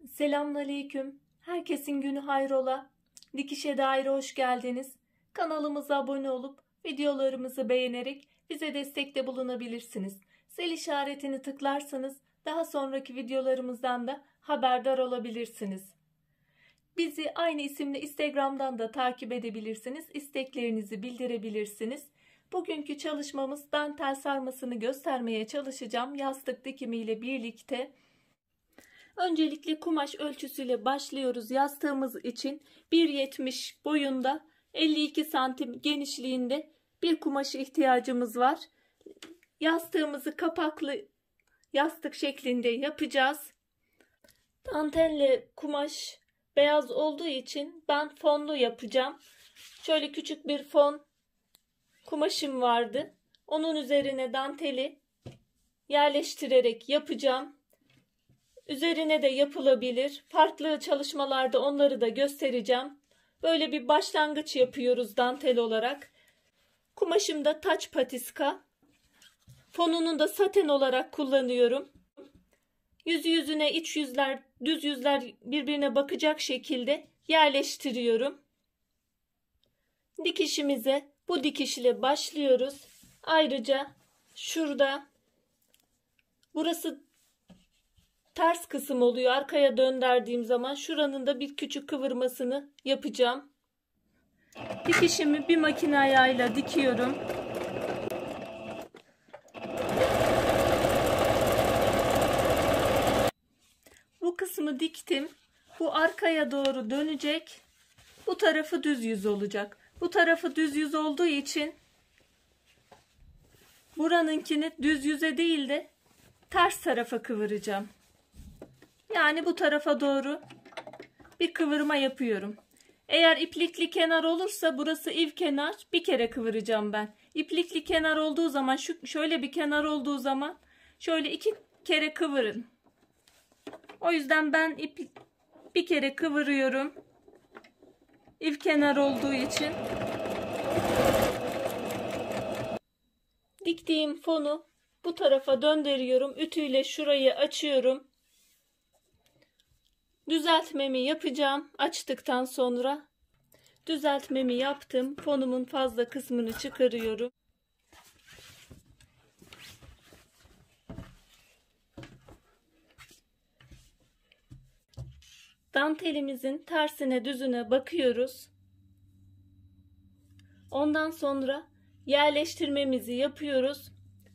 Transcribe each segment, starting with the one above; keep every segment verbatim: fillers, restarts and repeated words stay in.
Selamünaleyküm. Herkesin günü hayrola. Dikişe dair hoş geldiniz. Kanalımıza abone olup videolarımızı beğenerek bize destekte bulunabilirsiniz. Zil işaretini tıklarsanız daha sonraki videolarımızdan da haberdar olabilirsiniz. Bizi aynı isimle Instagram'dan da takip edebilirsiniz. İsteklerinizi bildirebilirsiniz. Bugünkü çalışmamız dantel sarmasını göstermeye çalışacağım. Yastık dikimiyle birlikte. Öncelikle kumaş ölçüsüyle başlıyoruz. Yastığımız için bir yetmiş boyunda, elli iki santim genişliğinde bir kumaşı ihtiyacımız var. Yastığımızı kapaklı yastık şeklinde yapacağız. Dantelli kumaş beyaz olduğu için ben fonlu yapacağım. Şöyle küçük bir fon kumaşım vardı. Onun üzerine danteli yerleştirerek yapacağım. Üzerine de yapılabilir. Farklı çalışmalarda onları da göstereceğim. Böyle bir başlangıç yapıyoruz dantel olarak. Kumaşımda taç patiska. Fonunu da saten olarak kullanıyorum. Yüzü yüzüne iç yüzler, düz yüzler birbirine bakacak şekilde yerleştiriyorum. Dikişimize bu dikiş ile başlıyoruz. Ayrıca şurada burası ters kısım oluyor. Arkaya döndürdüğüm zaman şuranın da bir küçük kıvırmasını yapacağım. Dikişimi bir makine ayağıyla dikiyorum. Bu kısmı diktim. Bu arkaya doğru dönecek. Bu tarafı düz yüz olacak. Bu tarafı düz yüz olduğu için buranınkini düz yüze değil de ters tarafa kıvıracağım. Yani bu tarafa doğru bir kıvırma yapıyorum. Eğer iplikli kenar olursa burası iv kenar, bir kere kıvıracağım ben. İplikli kenar olduğu zaman, şu şöyle bir kenar olduğu zaman şöyle iki kere kıvırın. O yüzden ben ip bir kere kıvırıyorum. İv kenar olduğu için. Diktiğim fonu bu tarafa döndürüyorum. Ütüyle şurayı açıyorum. Düzeltmemi yapacağım. Açtıktan sonra düzeltmemi yaptım. Fonumun fazla kısmını çıkarıyorum. Dantelimizin tersine düzüne bakıyoruz. Ondan sonra yerleştirmemizi yapıyoruz.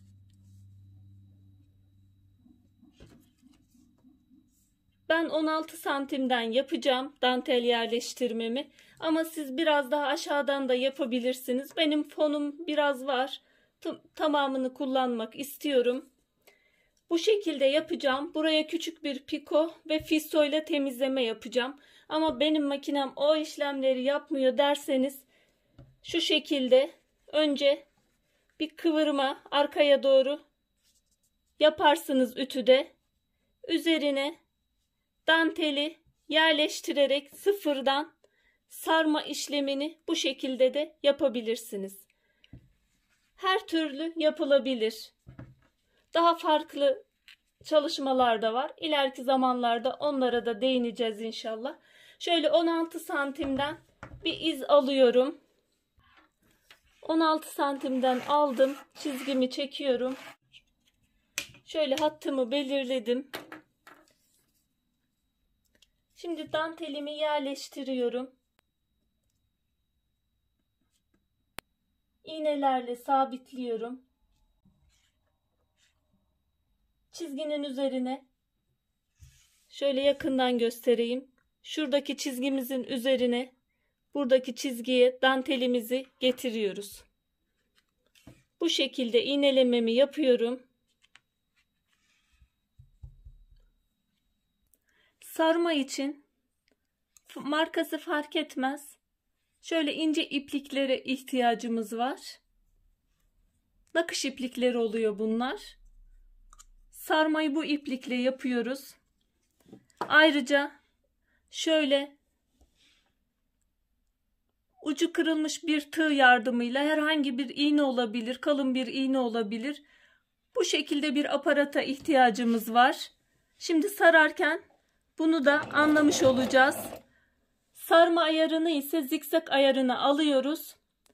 Ben on altı santimden yapacağım dantel yerleştirmemi. Ama siz biraz daha aşağıdan da yapabilirsiniz. Benim fonum biraz var. Tamamını kullanmak istiyorum. Bu şekilde yapacağım. Buraya küçük bir piko ve fisto ile temizleme yapacağım. Ama benim makinem o işlemleri yapmıyor derseniz şu şekilde önce bir kıvırma arkaya doğru yaparsınız ütüde. Üzerine danteli yerleştirerek sıfırdan sarma işlemini bu şekilde de yapabilirsiniz. Her türlü yapılabilir. Daha farklı çalışmalar da var. İleriki zamanlarda onlara da değineceğiz inşallah. Şöyle on altı santimden bir iz alıyorum. on altı santimden aldım. Çizgimi çekiyorum. Şöyle hattımı belirledim. Şimdi dantelimi yerleştiriyorum. İğnelerle sabitliyorum. Çizginin üzerine şöyle yakından göstereyim. Şuradaki çizgimizin üzerine buradaki çizgiye dantelimizi getiriyoruz. Bu şekilde iğnelememi yapıyorum. Sarma için markası fark etmez. Şöyle ince ipliklere ihtiyacımız var. Nakış iplikleri oluyor bunlar. Sarmayı bu iplikle yapıyoruz. Ayrıca şöyle ucu kırılmış bir tığ yardımıyla herhangi bir iğne olabilir, kalın bir iğne olabilir. Bu şekilde bir aparata ihtiyacımız var. Şimdi sararken Bunu da anlamış olacağız. Sarma ayarını ise zikzak ayarına alıyoruz.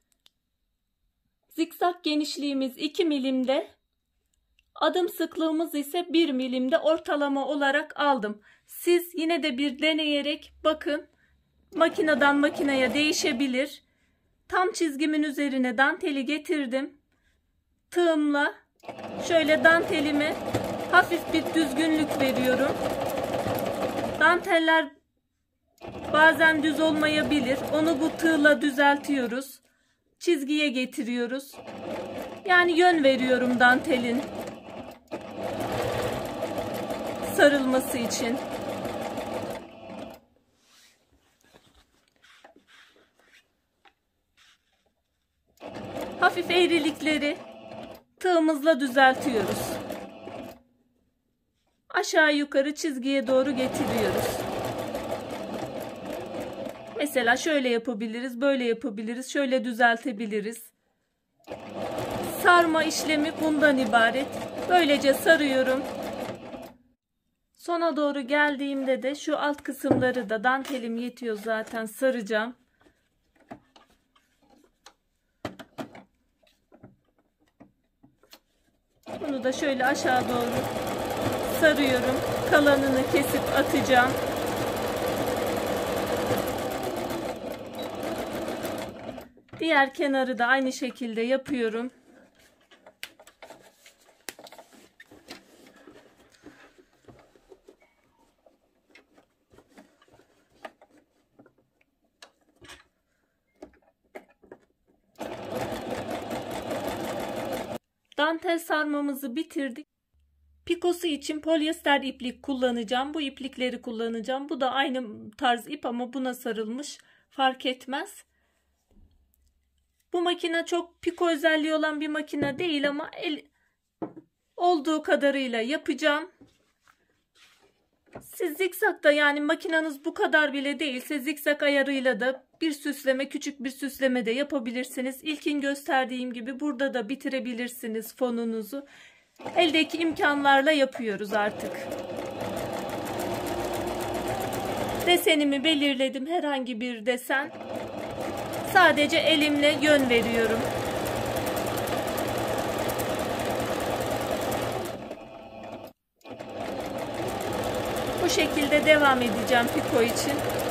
Zikzak genişliğimiz iki milimde, adım sıklığımız ise bir milimde ortalama olarak aldım. Siz yine de bir deneyerek bakın. Makineden makineye değişebilir. Tam çizgimin üzerine danteli getirdim. Tığımla şöyle dantelime hafif bir düzgünlük veriyorum. Danteller bazen düz olmayabilir. Onu bu tığla düzeltiyoruz. Çizgiye getiriyoruz. Yani yön veriyorum dantelin sarılması için. Hafif eğrilikleri tığımızla düzeltiyoruz. Aşağı yukarı çizgiye doğru getiriyoruz. Mesela şöyle yapabiliriz, böyle yapabiliriz, şöyle düzeltebiliriz. Sarma işlemi bundan ibaret. Böylece sarıyorum. Sona doğru geldiğimde de şu alt kısımları da, dantelim yetiyor zaten, saracağım. Bunu da şöyle aşağı doğru sarıyorum. Kalanını kesip atacağım. Diğer kenarı da aynı şekilde yapıyorum. Dantel sarmamızı bitirdik. Pikosu için polyester iplik kullanacağım. Bu iplikleri kullanacağım. Bu da aynı tarz ip ama buna sarılmış. Fark etmez. Bu makine çok piko özelliği olan bir makine değil ama el, olduğu kadarıyla yapacağım. Siz zikzakta, yani makineniz bu kadar bile değilse zikzak ayarıyla da bir süsleme, küçük bir süsleme de yapabilirsiniz. İlkin gösterdiğim gibi burada da bitirebilirsiniz fonunuzu. Eldeki imkanlarla yapıyoruz artık. Desenimi belirledim. Herhangi bir desen. Sadece elimle yön veriyorum. Bu şekilde devam edeceğim piko için.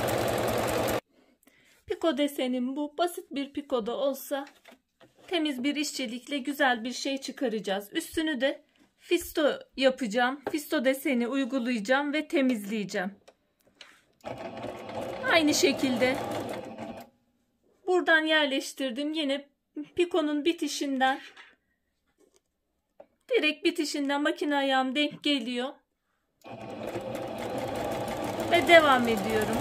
Piko desenim bu. Basit bir piko da olsa temiz bir işçilikle güzel bir şey çıkaracağız. Üstünü de fisto yapacağım. Fisto deseni uygulayacağım ve temizleyeceğim. Aynı şekilde buradan yerleştirdim. Yine pikonun bitişinden, direkt bitişinden makine ayağım denk geliyor. Ve devam ediyorum.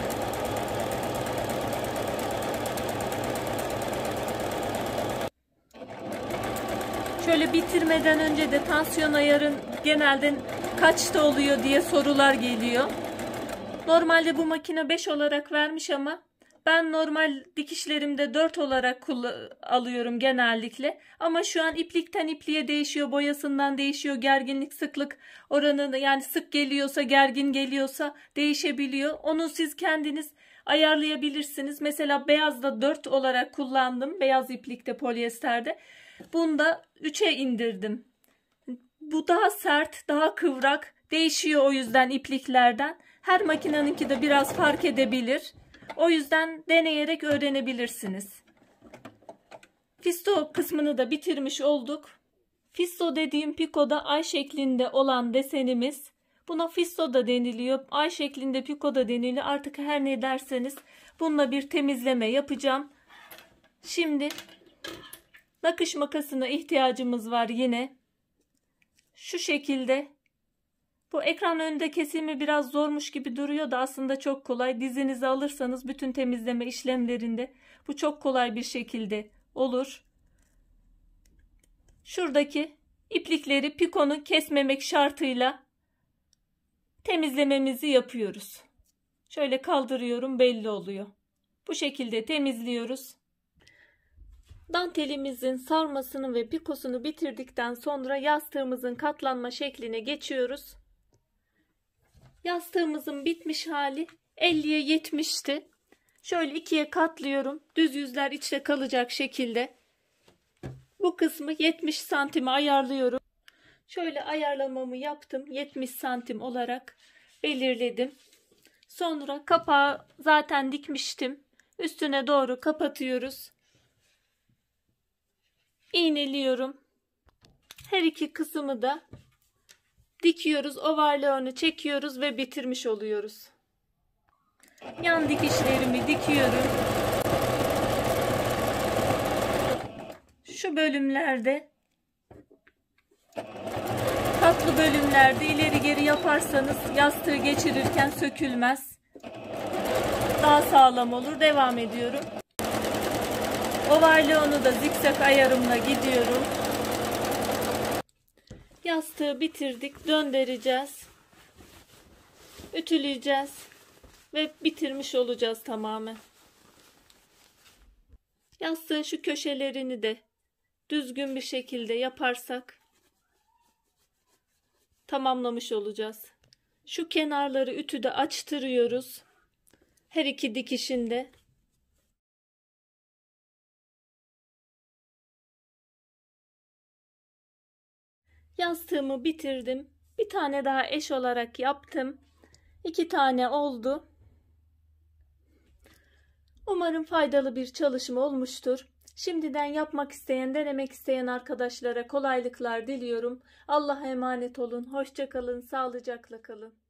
Şöyle bitirmeden önce de tansiyon ayarın genelde kaçta oluyor diye sorular geliyor. Normalde bu makine beş olarak vermiş ama ben normal dikişlerimde dört olarak alıyorum genellikle. Ama şu an iplikten ipliğe değişiyor, boyasından değişiyor, gerginlik sıklık oranı, yani sık geliyorsa, gergin geliyorsa değişebiliyor. Onu siz kendiniz ayarlayabilirsiniz. Mesela beyazda dört olarak kullandım, beyaz iplikte, polyesterde. Bunda üçe indirdim. Bu daha sert, daha kıvrak, değişiyor o yüzden ipliklerden. Her makineninki de biraz fark edebilir. O yüzden deneyerek öğrenebilirsiniz. Fisto kısmını da bitirmiş olduk. Fisto dediğim pikoda ay şeklinde olan desenimiz. Buna fisto da deniliyor, ay şeklinde piko da deniliyor. Artık her ne derseniz bununla bir temizleme yapacağım. Şimdi nakış makasına ihtiyacımız var yine. Şu şekilde. Bu ekran önünde kesimi biraz zormuş gibi duruyor da aslında çok kolay. Dizinizi alırsanız bütün temizleme işlemlerinde bu çok kolay bir şekilde olur. Şuradaki iplikleri pikonu kesmemek şartıyla temizlememizi yapıyoruz. Şöyle kaldırıyorum, belli oluyor. Bu şekilde temizliyoruz. Dantelimizin sarmasını ve pikosunu bitirdikten sonra yastığımızın katlanma şekline geçiyoruz. Yastığımızın bitmiş hali elliye yetmişti. Şöyle ikiye katlıyorum. Düz yüzler içte kalacak şekilde. Bu kısmı yetmiş santime ayarlıyorum. Şöyle ayarlamamı yaptım. yetmiş santim olarak belirledim. Sonra kapağı zaten dikmiştim. Üstüne doğru kapatıyoruz. İğneliyorum. Her iki kısmı da dikiyoruz. Ovarlığını çekiyoruz ve bitirmiş oluyoruz. Yan dikişlerimi dikiyorum. Şu bölümlerde, katlı bölümlerde ileri geri yaparsanız yastığı geçirirken sökülmez. Daha sağlam olur. Devam ediyorum. Ovarlığını da zikzak ayarımla gidiyorum. Yastığı bitirdik. Döndüreceğiz. Ütüleyeceğiz. Ve bitirmiş olacağız tamamen. Yastığın şu köşelerini de düzgün bir şekilde yaparsak tamamlamış olacağız. Şu kenarları ütüde açtırıyoruz. Her iki dikişinde. Yastığımı bitirdim. Bir tane daha eş olarak yaptım. İki tane oldu. Umarım faydalı bir çalışma olmuştur. Şimdiden yapmak isteyen, denemek isteyen arkadaşlara kolaylıklar diliyorum. Allah'a emanet olun. Hoşça kalın, sağlıcakla kalın.